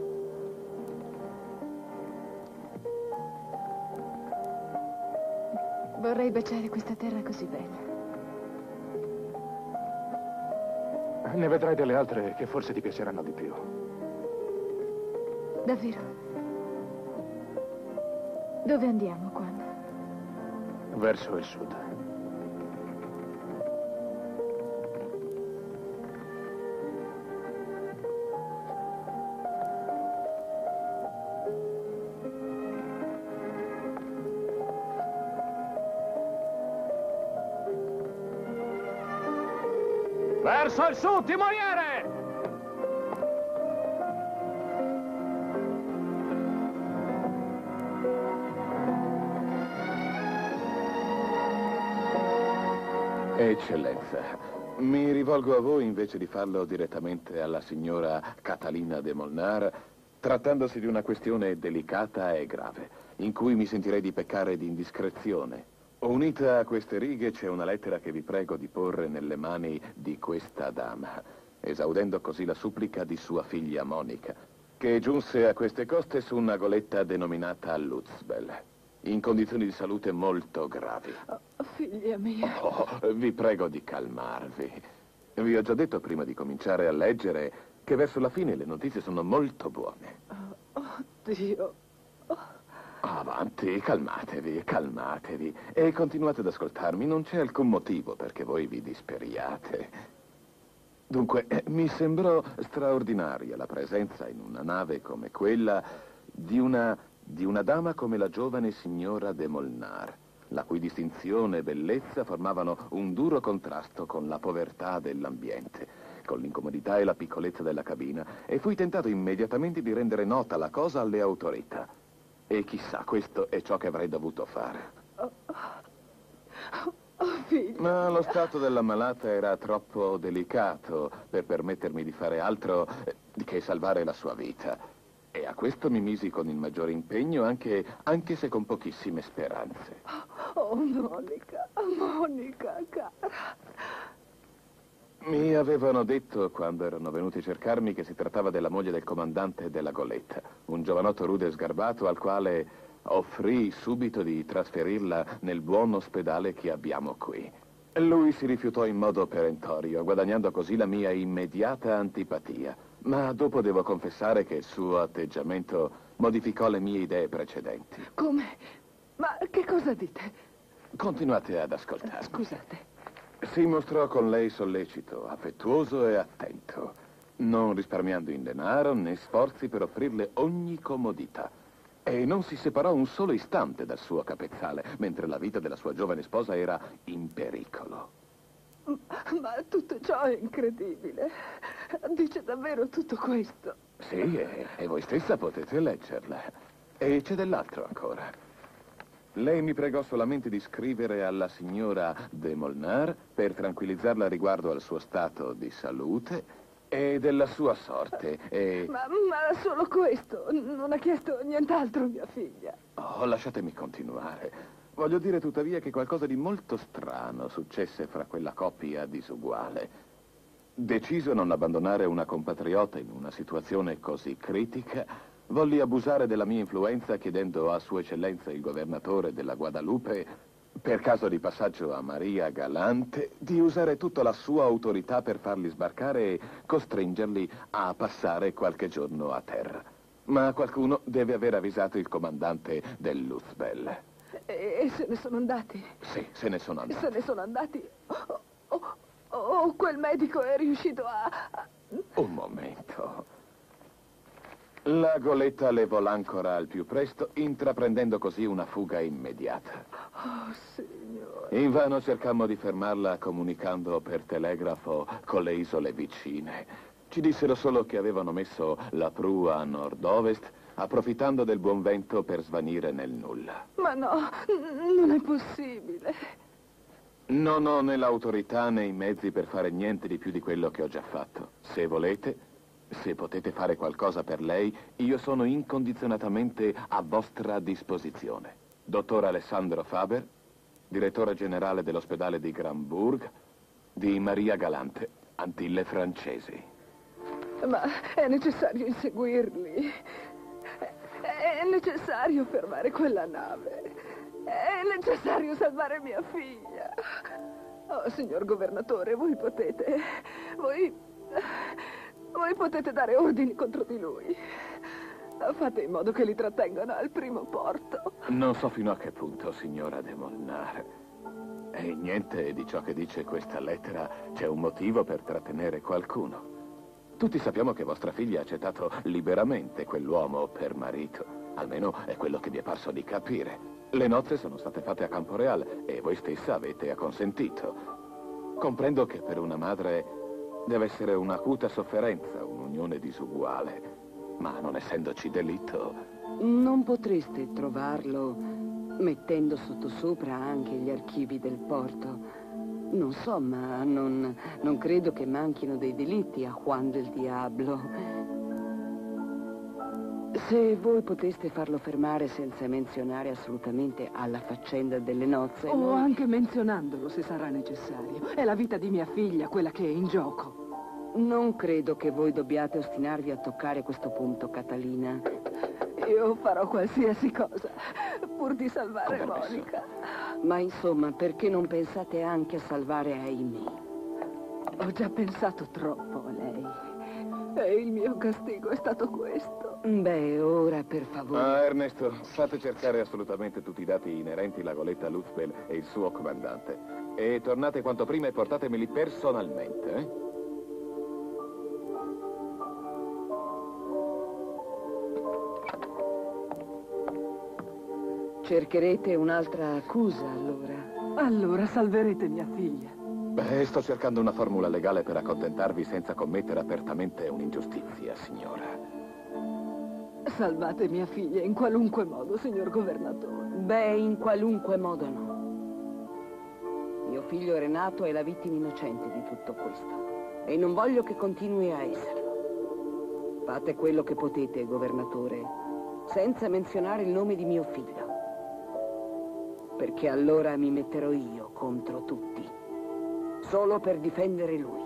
Vorrei baciare questa terra così bella. Ne vedrai delle altre che forse ti piaceranno di più. Davvero? Dove andiamo, Juan? Verso il sud. Verso il sud, timoniere! Eccellenza, mi rivolgo a voi invece di farlo direttamente alla signora Catalina de Molnar, trattandosi di una questione delicata e grave, in cui mi sentirei di peccare di indiscrezione. Unita a queste righe c'è una lettera che vi prego di porre nelle mani di questa dama, esaudendo così la supplica di sua figlia Monica, che giunse a queste coste su una goletta denominata Luzbel, in condizioni di salute molto gravi. Figlia mia. Oh, vi prego di calmarvi. Vi ho già detto prima di cominciare a leggere che verso la fine le notizie sono molto buone. Dio. Avanti, calmatevi, calmatevi. E continuate ad ascoltarmi. Non c'è alcun motivo perché voi vi disperiate. Dunque, mi sembrò straordinaria la presenza in una nave come quella di una dama come la giovane signora de Molnar, la cui distinzione e bellezza formavano un duro contrasto con la povertà dell'ambiente, con l'incomodità e la piccolezza della cabina, e fui tentato immediatamente di rendere nota la cosa alle autorità. E chissà, questo è ciò che avrei dovuto fare. Figlia. Ma lo stato della malata era troppo delicato per permettermi di fare altro che salvare la sua vita. E a questo mi misi con il maggiore impegno, anche se con pochissime speranze. Oh, Monica, Monica, cara. Mi avevano detto, quando erano venuti a cercarmi, che si trattava della moglie del comandante della goletta, un giovanotto rude e sgarbato al quale offrì subito di trasferirla nel buon ospedale che abbiamo qui. Lui si rifiutò in modo perentorio, guadagnando così la mia immediata antipatia. Ma dopo devo confessare che il suo atteggiamento modificò le mie idee precedenti. Come? Ma che cosa dite? Continuate ad ascoltarmi. Scusate. Si mostrò con lei sollecito, affettuoso e attento, non risparmiando in denaro né sforzi per offrirle ogni comodità. E non si separò un solo istante dal suo capezzale, mentre la vita della sua giovane sposa era in pericolo. Ma tutto ciò è incredibile. Dice davvero tutto questo? Sì, e voi stessa potete leggerla. E c'è dell'altro ancora. Lei mi pregò solamente di scrivere alla signora de Molnar per tranquillizzarla riguardo al suo stato di salute e della sua sorte. Ma solo questo? Non ha chiesto nient'altro, mia figlia? Oh, lasciatemi continuare. Voglio dire tuttavia che qualcosa di molto strano successe fra quella coppia disuguale. Deciso a non abbandonare una compatriota in una situazione così critica, volli abusare della mia influenza chiedendo a Sua Eccellenza il governatore della Guadalupe, per caso di passaggio a Maria Galante, di usare tutta la sua autorità per farli sbarcare e costringerli a passare qualche giorno a terra. Ma qualcuno deve aver avvisato il comandante del Luzbel. E se ne sono andati? Sì, se ne sono andati. Se ne sono andati? Quel medico è riuscito a... Un momento. La goletta levò l'ancora al più presto, intraprendendo così una fuga immediata. Oh, signore. Invano cercammo di fermarla comunicando per telegrafo con le isole vicine. Ci dissero solo che avevano messo la prua a nord-ovest, approfittando del buon vento per svanire nel nulla. Ma no, non è possibile. Non ho né l'autorità né i mezzi per fare niente di più di quello che ho già fatto. Se volete, se potete fare qualcosa per lei, io sono incondizionatamente a vostra disposizione. Dottor Alessandro Faber, direttore generale dell'ospedale di Granburg, di Maria Galante, Antille Francesi. Ma è necessario inseguirli. È necessario fermare quella nave. È necessario salvare mia figlia. Oh, signor governatore, voi potete dare ordini contro di lui. Fate in modo che li trattengano al primo porto. Non so fino a che punto, signora de Molnar. E niente di ciò che dice questa lettera c'è un motivo per trattenere qualcuno. Tutti sappiamo che vostra figlia ha accettato liberamente quell'uomo per marito. Almeno è quello che vi è parso di capire. Le nozze sono state fatte a Camporeale e voi stessa avete acconsentito. Comprendo che per una madre Deve essere un'acuta sofferenza, un'unione disuguale. Ma non essendoci delitto... Non potreste trovarlo mettendo sottosopra anche gli archivi del porto? Non so, ma non credo che manchino dei delitti a Juan del Diablo. Se voi poteste farlo fermare senza menzionare assolutamente alla faccenda delle nozze... O anche menzionandolo, se sarà necessario. È la vita di mia figlia quella che è in gioco. Non credo che voi dobbiate ostinarvi a toccare questo punto, Catalina. Io farò qualsiasi cosa, pur di salvare Monica. Ma insomma, perché non pensate anche a salvare Amy? Ho già pensato troppo a lei. E il mio castigo è stato questo. Beh, ora per favore. Ernesto, fate cercare assolutamente tutti i dati inerenti alla goletta Luzbel e il suo comandante. E tornate quanto prima e portatemeli personalmente, eh? Cercherete un'altra accusa, allora? Allora salverete mia figlia. Beh, sto cercando una formula legale per accontentarvi senza commettere apertamente un'ingiustizia, signora. Salvate mia figlia in qualunque modo, signor governatore. Beh, in qualunque modo no. Mio figlio Renato è la vittima innocente di tutto questo. E non voglio che continui a esserlo. Fate quello che potete, governatore, senza menzionare il nome di mio figlio. Perché allora mi metterò io contro tutti. Solo per difendere lui.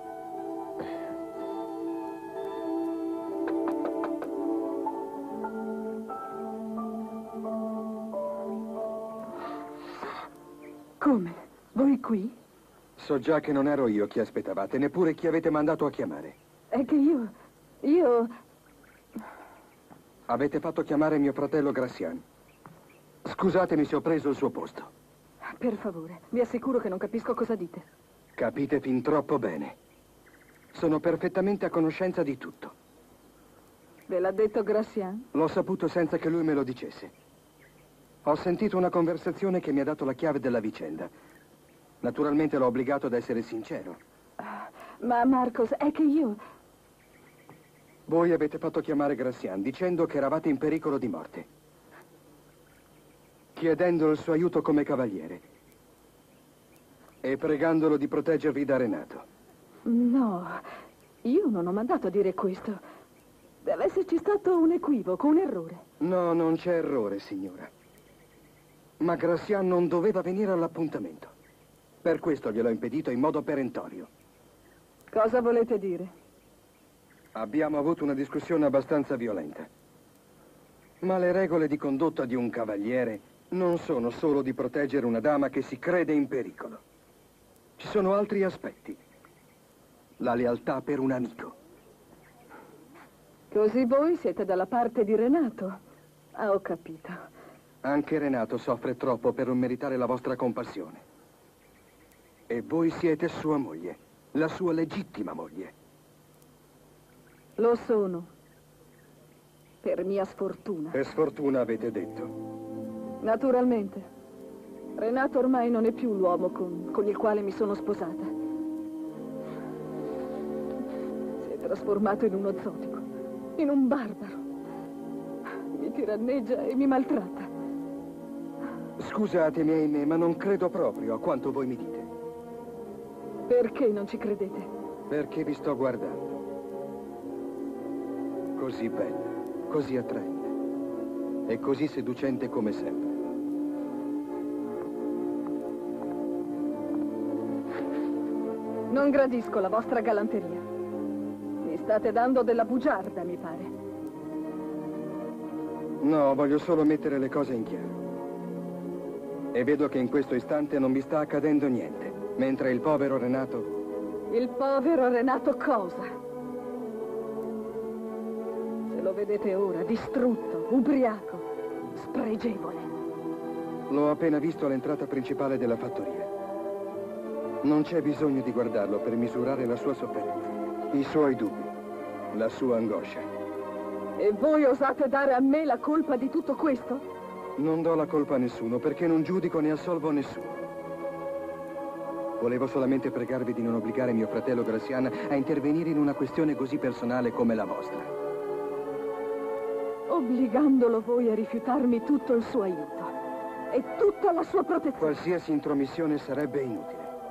Come? Voi qui? So già che non ero io chi aspettavate, neppure chi avete mandato a chiamare. È che io... Avete fatto chiamare mio fratello Gracian. Scusatemi se ho preso il suo posto. Per favore, vi assicuro che non capisco cosa dite. Capite fin troppo bene. Sono perfettamente a conoscenza di tutto. Ve l'ha detto Gracian? L'ho saputo senza che lui me lo dicesse. Ho sentito una conversazione che mi ha dato la chiave della vicenda. Naturalmente l'ho obbligato ad essere sincero. Ma Marcos, è che io... Voi avete fatto chiamare Gracian dicendo che eravate in pericolo di morte, chiedendo il suo aiuto come cavaliere e pregandolo di proteggervi da Renato. No, io non ho mandato a dire questo. Deve esserci stato un equivoco, un errore. No, non c'è errore, signora. Ma Gracian non doveva venire all'appuntamento. Per questo gliel'ho impedito in modo perentorio. Cosa volete dire? Abbiamo avuto una discussione abbastanza violenta. Ma le regole di condotta di un cavaliere non sono solo di proteggere una dama che si crede in pericolo. Ci sono altri aspetti. La lealtà per un amico. Così voi siete dalla parte di Renato? Ah, ho capito. Anche Renato soffre troppo per non meritare la vostra compassione. E voi siete sua moglie, la sua legittima moglie. Lo sono. Per mia sfortuna. Per sfortuna avete detto. Naturalmente. Renato ormai non è più l'uomo con il quale mi sono sposata. Si è trasformato in uno zotico, in un barbaro. Mi tiranneggia e mi maltratta. Scusatemi, ahimè, ma non credo proprio a quanto voi mi dite. Perché non ci credete? Perché vi sto guardando. Così bella, così attraente e così seducente come sempre. Non gradisco la vostra galanteria. Mi state dando della bugiarda, mi pare. No, voglio solo mettere le cose in chiaro. E vedo che in questo istante non vi sta accadendo niente, mentre il povero Renato... Il povero Renato cosa? Se lo vedete ora, distrutto, ubriaco, spregevole. L'ho appena visto all'entrata principale della fattoria. Non c'è bisogno di guardarlo per misurare la sua sofferenza, i suoi dubbi, la sua angoscia. E voi osate dare a me la colpa di tutto questo? Non do la colpa a nessuno perché non giudico né assolvo nessuno. Volevo solamente pregarvi di non obbligare mio fratello Gracian a intervenire in una questione così personale come la vostra. Obbligandolo voi a rifiutarmi tutto il suo aiuto e tutta la sua protezione. Qualsiasi intromissione sarebbe inutile.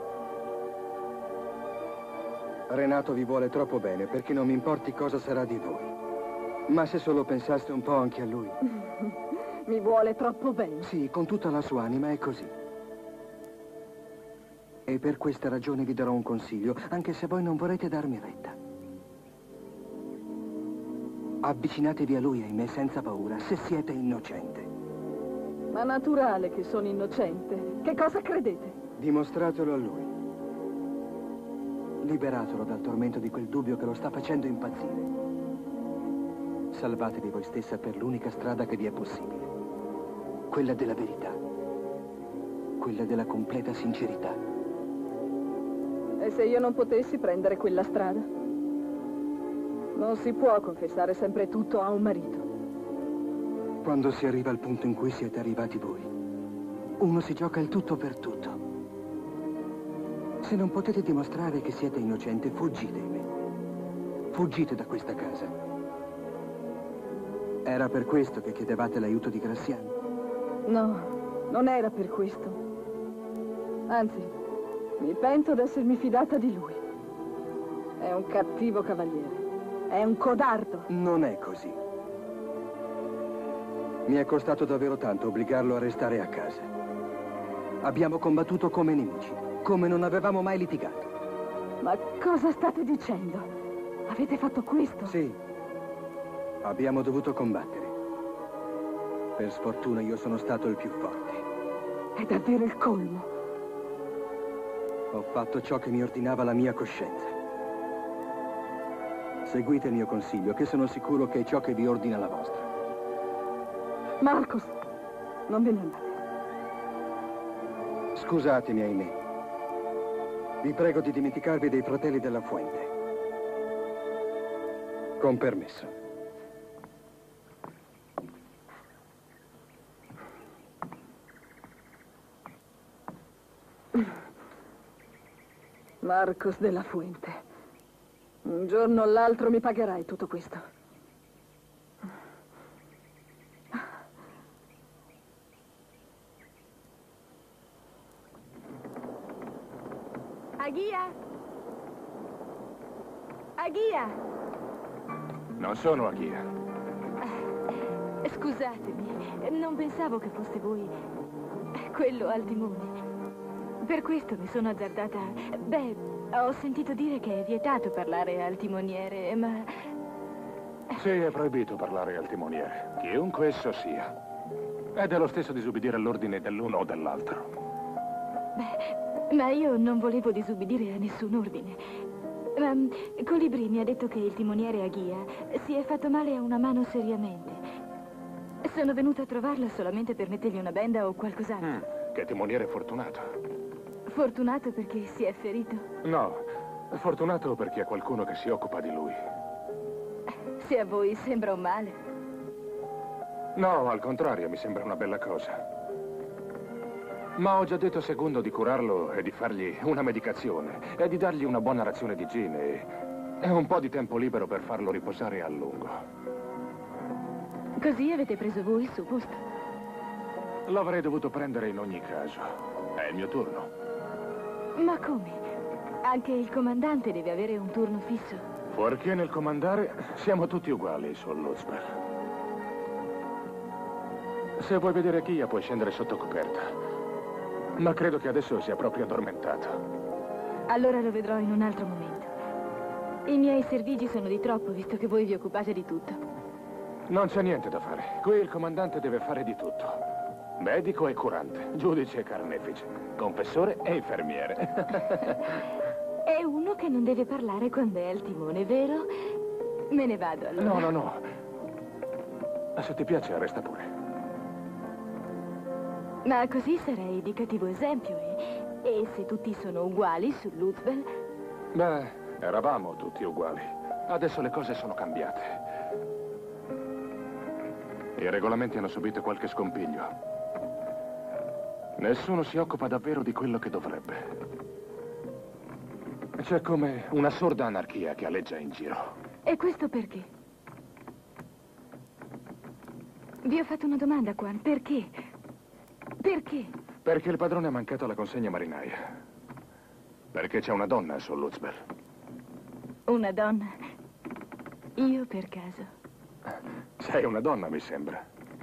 Renato vi vuole troppo bene perché non mi importi cosa sarà di voi. Ma se solo pensaste un po' anche a lui. Mi vuole troppo bene. Sì, con tutta la sua anima è così. E per questa ragione vi darò un consiglio, anche se voi non vorrete darmi retta. Avvicinatevi a lui, ahimè, senza paura, se siete innocente. Ma naturale che sono innocente. Che cosa credete? Dimostratelo a lui. Liberatelo dal tormento di quel dubbio che lo sta facendo impazzire. Salvatevi voi stessa per l'unica strada che vi è possibile. Quella della verità. Quella della completa sincerità. E se io non potessi prendere quella strada? Non si può confessare sempre tutto a un marito. Quando si arriva al punto in cui siete arrivati voi, uno si gioca il tutto per tutto. Se non potete dimostrare che siete innocente, fuggite, ahimè. Fuggite da questa casa. Era per questo che chiedevate l'aiuto di Gracian? No, non era per questo. Anzi, mi pento d'essermi fidata di lui. È un cattivo cavaliere. È un codardo. Non è così. Mi è costato davvero tanto obbligarlo a restare a casa. Abbiamo combattuto come nemici, come non avevamo mai litigato. Ma cosa state dicendo? Avete fatto questo? Sì. Abbiamo dovuto combattere. Per sfortuna io sono stato il più forte. È davvero il colmo. Ho fatto ciò che mi ordinava la mia coscienza. Seguite il mio consiglio, che sono sicuro che è ciò che vi ordina la vostra. Marcos, non ve ne andate. Scusatemi, ahimè. Vi prego di dimenticarvi dei fratelli della Fuente. Con permesso. Marcos della Fuente. Un giorno o l'altro mi pagherai tutto questo. Aghia! Aghia! Non sono Aghia. Scusatemi, non pensavo che foste voi quello al timone. Per questo mi sono azzardata. Beh, ho sentito dire che è vietato parlare al timoniere, ma... Sì, è proibito parlare al timoniere, chiunque esso sia. Ed è lo stesso disubbidire all'ordine dell'uno o dell'altro. Beh, ma io non volevo disubbidire a nessun ordine. Ma Colibri mi ha detto che il timoniere Aghia si è fatto male a una mano seriamente. Sono venuta a trovarlo solamente per mettergli una benda o qualcos'altro. Che timoniere fortunato. Fortunato perché si è ferito? No, fortunato perché ha qualcuno che si occupa di lui. Se a voi sembra un male. No, al contrario, mi sembra una bella cosa. Ma ho già detto a Segundo di curarlo e di fargli una medicazione e di dargli una buona razione di gin e un po' di tempo libero per farlo riposare a lungo. Così avete preso voi il suo posto? L'avrei dovuto prendere in ogni caso. È il mio turno. Ma come? Anche il comandante deve avere un turno fisso. Fuorché nel comandare, siamo tutti uguali sul Luzbel. Se vuoi vedere Aghia, puoi scendere sotto coperta. Ma credo che adesso sia proprio addormentato. Allora lo vedrò in un altro momento. I miei servigi sono di troppo, visto che voi vi occupate di tutto. Non c'è niente da fare. Qui il comandante deve fare di tutto. Medico e curante, giudice e carnefice, confessore e infermiere. È uno che non deve parlare quando è al timone, vero? Me ne vado allora. No. Se ti piace, resta pure. Ma così sarei di cattivo esempio e se tutti sono uguali su Luzbel... Beh, eravamo tutti uguali. Adesso le cose sono cambiate. I regolamenti hanno subito qualche scompiglio. Nessuno si occupa davvero di quello che dovrebbe. C'è come una sorda anarchia che aleggia in giro. E questo perché? Vi ho fatto una domanda, Quan. Perché? Perché? Perché il padrone ha mancato alla consegna marinaia. Perché c'è una donna su Luzbel. Una donna? Io per caso? Sei una donna, mi sembra.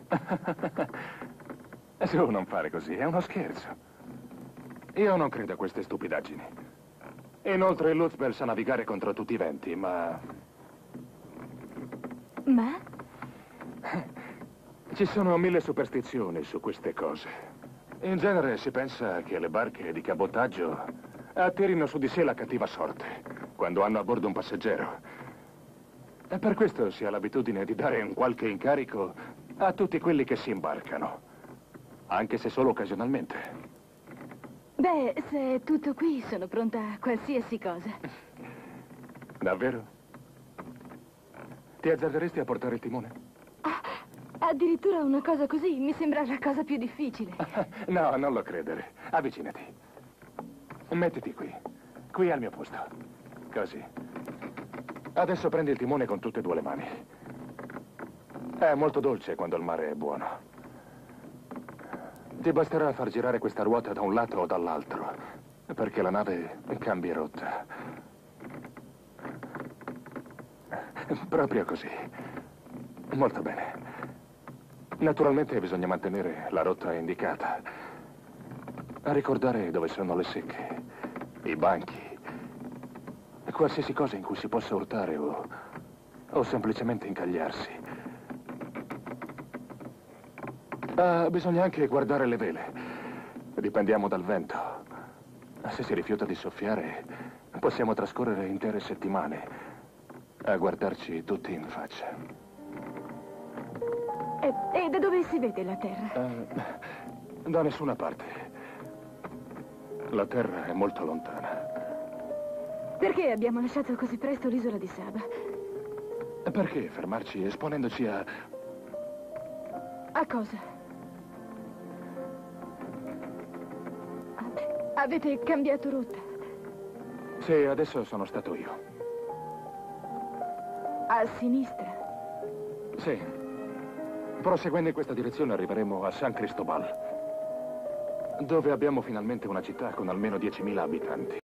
Su, non fare così, è uno scherzo. Io non credo a queste stupidaggini. Inoltre Luzbel sa navigare contro tutti i venti, ma... Ma? Ci sono 1000 superstizioni su queste cose. In genere si pensa che le barche di cabotaggio attirino su di sé la cattiva sorte quando hanno a bordo un passeggero. E per questo si ha l'abitudine di dare un qualche incarico a tutti quelli che si imbarcano, anche se solo occasionalmente. Beh, se è tutto qui, sono pronta a qualsiasi cosa. Davvero? Ti azzarderesti a portare il timone? Addirittura una cosa così mi sembra la cosa più difficile. No, non lo credere. Avvicinati. Mettiti qui al mio posto. Così. Adesso prendi il timone con tutte e due le mani. È molto dolce quando il mare è buono. Ti basterà far girare questa ruota da un lato o dall'altro, perché la nave cambia rotta. Proprio così. Molto bene. Naturalmente bisogna mantenere la rotta indicata. A ricordare dove sono le secche, i banchi, qualsiasi cosa in cui si possa urtare o semplicemente incagliarsi. Bisogna anche guardare le vele. Dipendiamo dal vento. Se si rifiuta di soffiare, possiamo trascorrere intere settimane a guardarci tutti in faccia. E da dove si vede la terra? Da nessuna parte. La terra è molto lontana. Perché abbiamo lasciato così presto l'isola di Saba? Perché fermarci esponendoci a... A cosa? Avete cambiato rotta? Sì, adesso sono stato io. A sinistra? Sì. Proseguendo in questa direzione arriveremo a San Cristobal, dove abbiamo finalmente una città con almeno 10.000 abitanti.